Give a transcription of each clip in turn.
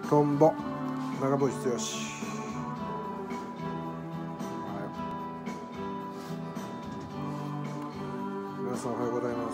トンボ長渕剛。皆さんおはようございます。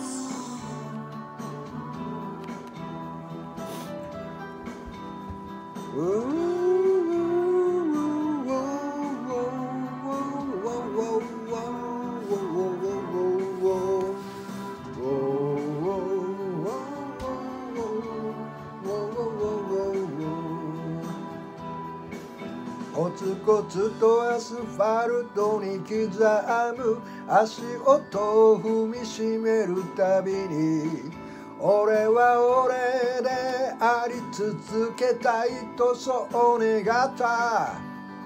コツコツとアスファルトに刻む足音を踏みしめるたびに、俺は俺であり続けたいとそう願った。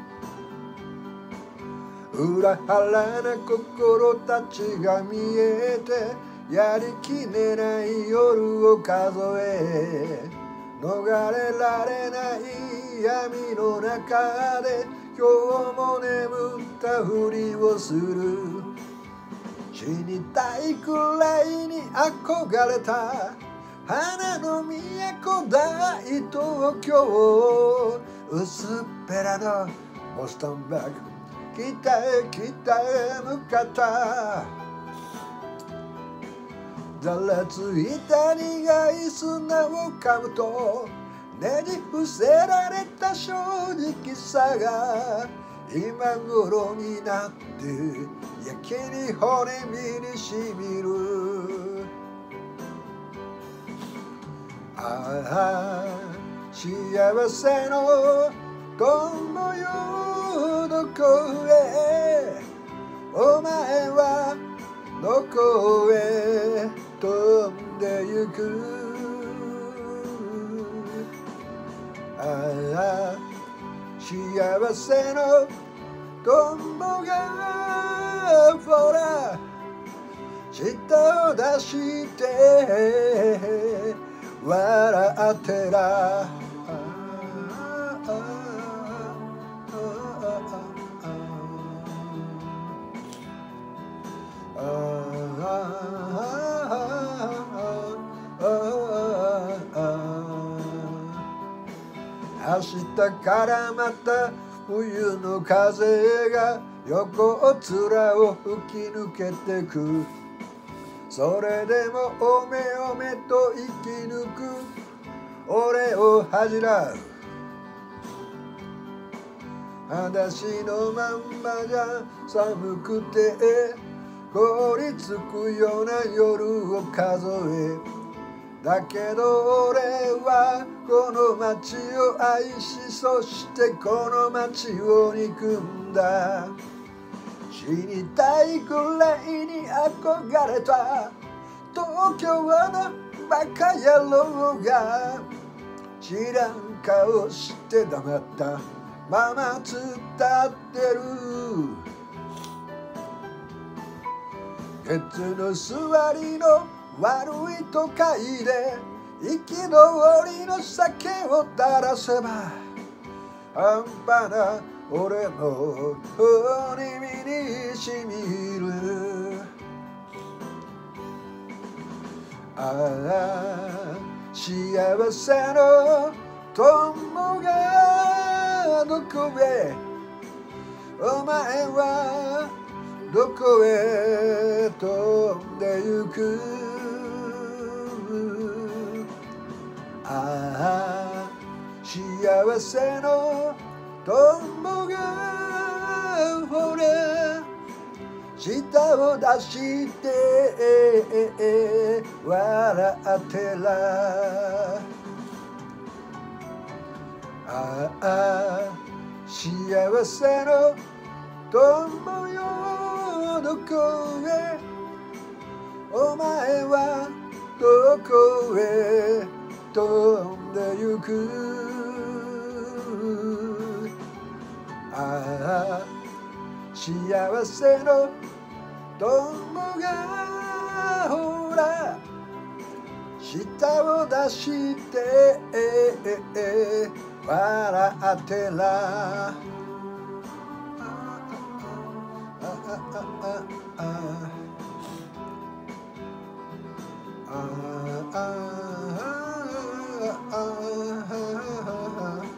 裏腹な心たちが見えて、やりきれない夜を数え、逃れられない闇の中で今日も眠ったふりをする。死にたいくらいに憧れた花の都大東京、薄っぺらのボストンバッグ、北へ北へ向かった。ざらついた苦い砂を噛むとねじ伏せられた正直さが今頃になってやけに骨身にしみる。ああ幸せの友よどこへ、お前はどこへ飛んでゆく。ああ幸せの友がほら舌を出して笑ってら。明日からまた冬の風が横面を吹き抜けてく。それでもおめおめと生き抜く俺を恥じらう。裸足のまんまじゃ寒くて凍りつくような夜を数え、だけど俺はこの街を愛し、そしてこの街を憎んだ。死にたいくらいに憧れた東京のバカ野郎が知らん顔して黙ったまま突っ立ってる。ケツの座りの悪い都会で憤りの酒を垂らせば半端な俺の骨身にしみる。ああ幸せの友がどこへ、お前はどこへ飛んでゆく。ああ幸せの友がほら舌を出して笑ってら。ああ幸せの友よどこへ、お前はどこへ飛んでゆく。ああ幸せの友がほら舌を出して笑ってら。ああ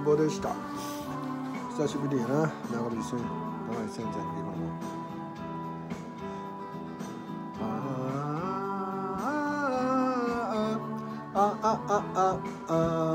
んぼでした。久しぶりやな。長い線じゃんけども。あああああああ